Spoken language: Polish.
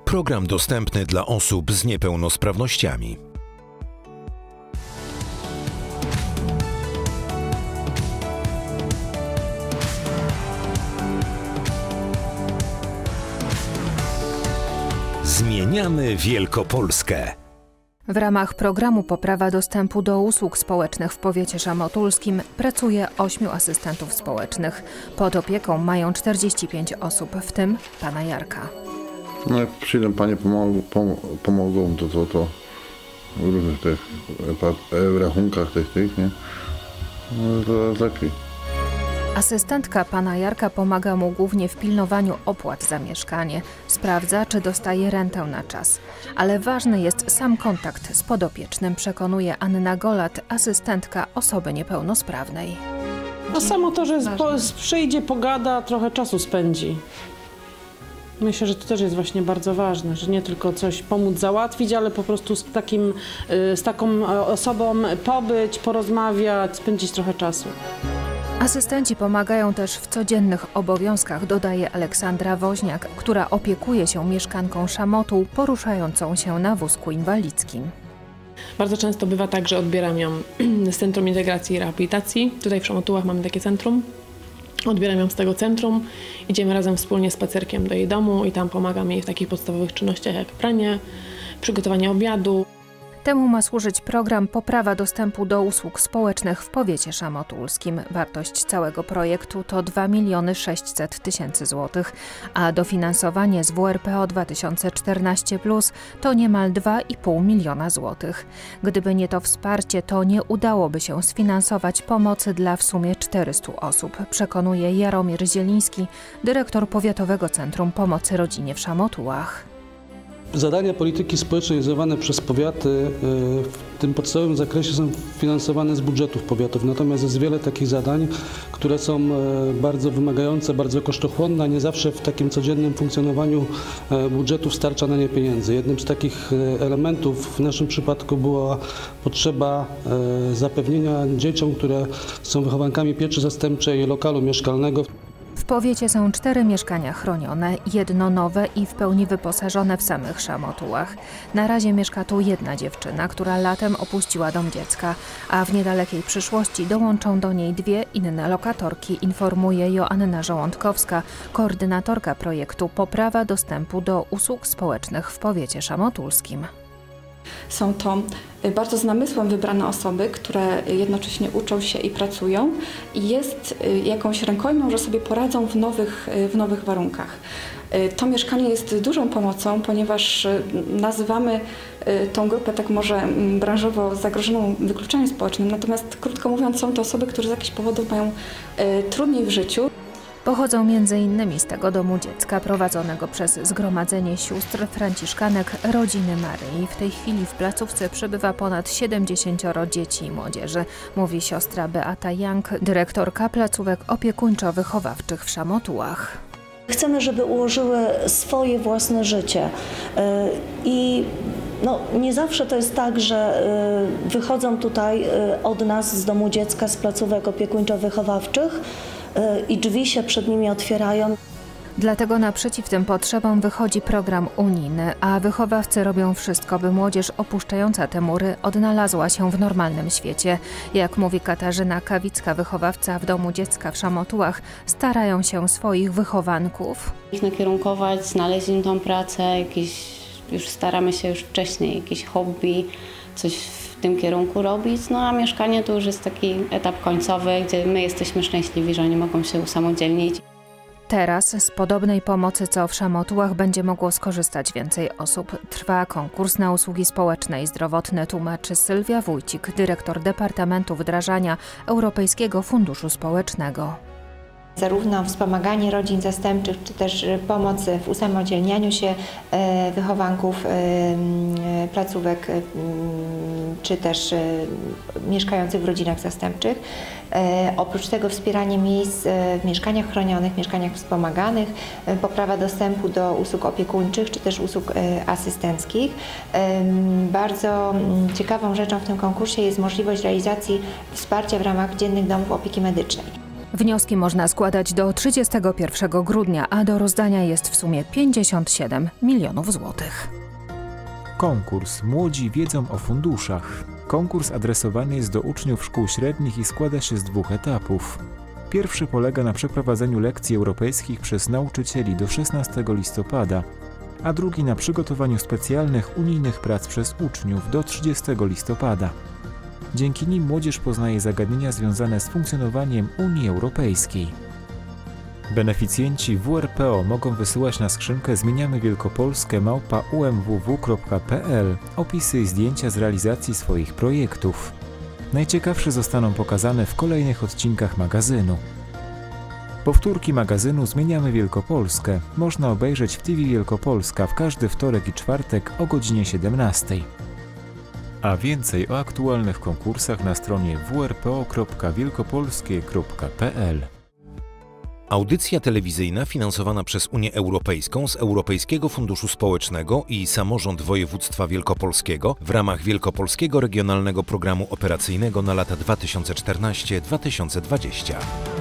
Program dostępny dla osób z niepełnosprawnościami. Zmieniamy Wielkopolskę. W ramach programu Poprawa dostępu do usług społecznych w powiecie szamotulskim pracuje 8 asystentów społecznych. Pod opieką mają 45 osób, w tym pana Jarka. No jak przyjdą panie pomogą, to w różnych tych rachunkach tych, nie? No to lepiej. Asystentka pana Jarka pomaga mu głównie w pilnowaniu opłat za mieszkanie. Sprawdza, czy dostaje rentę na czas. Ale ważny jest sam kontakt z podopiecznym, przekonuje Anna Golat, asystentka osoby niepełnosprawnej. No samo to, że przyjdzie, pogada, trochę czasu spędzi. Myślę, że to też jest właśnie bardzo ważne, że nie tylko coś pomóc załatwić, ale po prostu z taką osobą pobyć, porozmawiać, spędzić trochę czasu. Asystenci pomagają też w codziennych obowiązkach, dodaje Aleksandra Woźniak, która opiekuje się mieszkanką Szamotuł poruszającą się na wózku inwalidzkim. Bardzo często bywa tak, że odbieram ją z Centrum Integracji i Rehabilitacji. Tutaj w Szamotułach mamy takie centrum. Odbieram ją z tego centrum, idziemy razem wspólnie spacerkiem do jej domu i tam pomagam jej w takich podstawowych czynnościach jak pranie, przygotowanie obiadu. Temu ma służyć program Poprawa dostępu do usług społecznych w powiecie szamotulskim. Wartość całego projektu to 2 600 000 złotych, a dofinansowanie z WRPO 2014+ to niemal 2,5 miliona złotych. Gdyby nie to wsparcie, to nie udałoby się sfinansować pomocy dla w sumie 400 osób, przekonuje Jaromir Zieliński, dyrektor Powiatowego Centrum Pomocy Rodzinie w Szamotułach. Zadania polityki społecznej realizowane przez powiaty w tym podstawowym zakresie są finansowane z budżetów powiatów. Natomiast jest wiele takich zadań, które są bardzo wymagające, bardzo kosztochłonne, a nie zawsze w takim codziennym funkcjonowaniu budżetów starcza na nie pieniędzy. Jednym z takich elementów w naszym przypadku była potrzeba zapewnienia dzieciom, które są wychowankami pieczy zastępczej, lokalu mieszkalnego. W powiecie są 4 mieszkania chronione, jedno nowe i w pełni wyposażone w samych Szamotułach. Na razie mieszka tu jedna dziewczyna, która latem opuściła dom dziecka, a w niedalekiej przyszłości dołączą do niej 2 inne lokatorki, informuje Joanna Żołądkowska, koordynatorka projektu Poprawa dostępu do usług społecznych w powiecie szamotulskim. Są to bardzo z namysłem wybrane osoby, które jednocześnie uczą się i pracują i jest jakąś rękojmią, że sobie poradzą w nowych warunkach. To mieszkanie jest dużą pomocą, ponieważ nazywamy tą grupę tak może branżowo zagrożoną wykluczeniem społecznym, natomiast krótko mówiąc są to osoby, które z jakichś powodów mają trudniej w życiu. Pochodzą m.in. z tego domu dziecka prowadzonego przez Zgromadzenie Sióstr Franciszkanek Rodziny Maryi. W tej chwili w placówce przebywa ponad 70 dzieci i młodzieży, mówi siostra Beata Jank, dyrektorka placówek opiekuńczo-wychowawczych w Szamotułach. Chcemy, żeby ułożyły swoje własne życie i nie zawsze to jest tak, że wychodzą tutaj od nas z domu dziecka, z placówek opiekuńczo-wychowawczych i drzwi się przed nimi otwierają. Dlatego naprzeciw tym potrzebom wychodzi program unijny, a wychowawcy robią wszystko, by młodzież opuszczająca te mury odnalazła się w normalnym świecie. Jak mówi Katarzyna Kawicka, wychowawca w domu dziecka w Szamotułach, starają się swoich wychowanków ich nakierunkować, znaleźć im tą pracę, już staramy się już wcześniej, jakieś hobby, coś w tym kierunku robić. No a mieszkanie to już jest taki etap końcowy, gdzie my jesteśmy szczęśliwi, że oni mogą się usamodzielnić. Teraz z podobnej pomocy co w Szamotułach będzie mogło skorzystać więcej osób. Trwa konkurs na usługi społeczne i zdrowotne, tłumaczy Sylwia Wójcik, dyrektor Departamentu Wdrażania Europejskiego Funduszu Społecznego. Zarówno wspomaganie rodzin zastępczych, czy też pomoc w usamodzielnianiu się wychowanków placówek, czy też mieszkających w rodzinach zastępczych. Oprócz tego wspieranie miejsc w mieszkaniach chronionych, mieszkaniach wspomaganych, poprawa dostępu do usług opiekuńczych, czy też usług asystenckich. Bardzo ciekawą rzeczą w tym konkursie jest możliwość realizacji wsparcia w ramach dziennych domów opieki medycznej. Wnioski można składać do 31 grudnia, a do rozdania jest w sumie 57 milionów złotych. Konkurs Młodzi wiedzą o funduszach. Konkurs adresowany jest do uczniów szkół średnich i składa się z 2 etapów. Pierwszy polega na przeprowadzeniu lekcji europejskich przez nauczycieli do 16 listopada, a drugi na przygotowaniu specjalnych unijnych prac przez uczniów do 30 listopada. Dzięki nim młodzież poznaje zagadnienia związane z funkcjonowaniem Unii Europejskiej. Beneficjenci WRPO mogą wysyłać na skrzynkę zmieniamywielkopolskę@umww.pl opisy i zdjęcia z realizacji swoich projektów. Najciekawsze zostaną pokazane w kolejnych odcinkach magazynu. Powtórki magazynu Zmieniamy Wielkopolskę można obejrzeć w TV Wielkopolska w każdy wtorek i czwartek o godzinie 17. A więcej o aktualnych konkursach na stronie wrpo.wielkopolskie.pl. Audycja telewizyjna finansowana przez Unię Europejską z Europejskiego Funduszu Społecznego i Samorząd Województwa Wielkopolskiego w ramach Wielkopolskiego Regionalnego Programu Operacyjnego na lata 2014-2020.